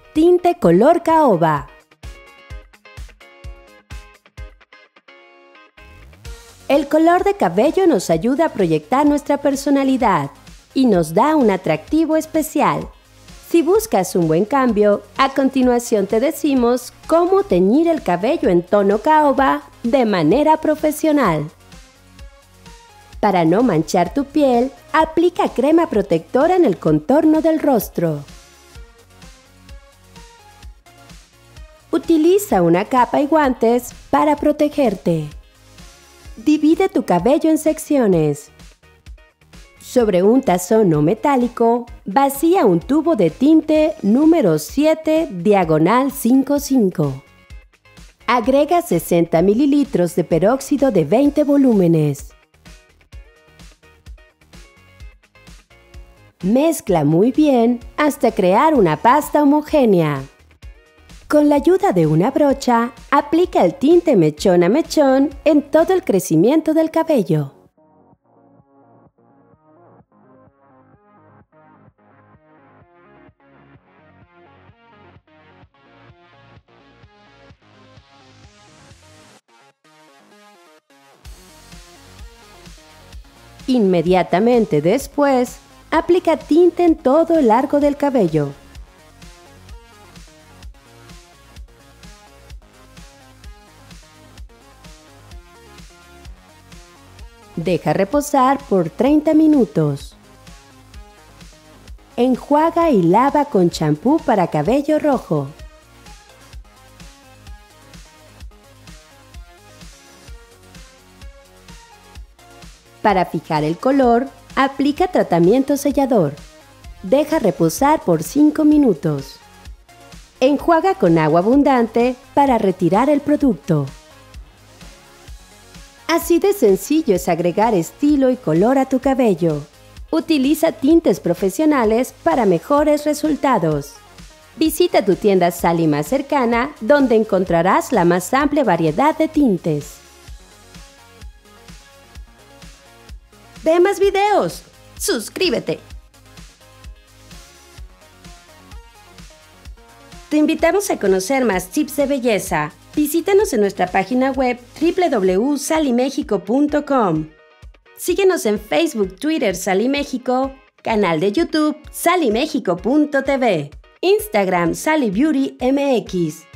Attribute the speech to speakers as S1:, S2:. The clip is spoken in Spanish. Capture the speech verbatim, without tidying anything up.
S1: Tinte color caoba. El color de cabello nos ayuda a proyectar nuestra personalidad y nos da un atractivo especial. Si buscas un buen cambio, a continuación te decimos cómo teñir el cabello en tono caoba de manera profesional. Para no manchar tu piel, aplica crema protectora en el contorno del rostro. Utiliza una capa y guantes para protegerte. Divide tu cabello en secciones. Sobre un tazón no metálico, vacía un tubo de tinte número siete, diagonal cinco cinco. Agrega sesenta mililitros de peróxido de veinte volúmenes. Mezcla muy bien hasta crear una pasta homogénea. Con la ayuda de una brocha, aplica el tinte mechón a mechón en todo el crecimiento del cabello. Inmediatamente después, aplica tinte en todo el largo del cabello. Deja reposar por treinta minutos. Enjuaga y lava con champú para cabello rojo. Para fijar el color, aplica tratamiento sellador. Deja reposar por cinco minutos. Enjuaga con agua abundante para retirar el producto. Así de sencillo es agregar estilo y color a tu cabello. Utiliza tintes profesionales para mejores resultados. Visita tu tienda Sally más cercana, donde encontrarás la más amplia variedad de tintes. ¡Ve más videos! ¡Suscríbete! Te invitamos a conocer más tips de belleza. Visítanos en nuestra página web doble u doble u doble u punto sally mexico punto com. Síguenos en Facebook, Twitter, Sally México, canal de YouTube, sally mexico punto t v, Instagram, Sally Beauty M X.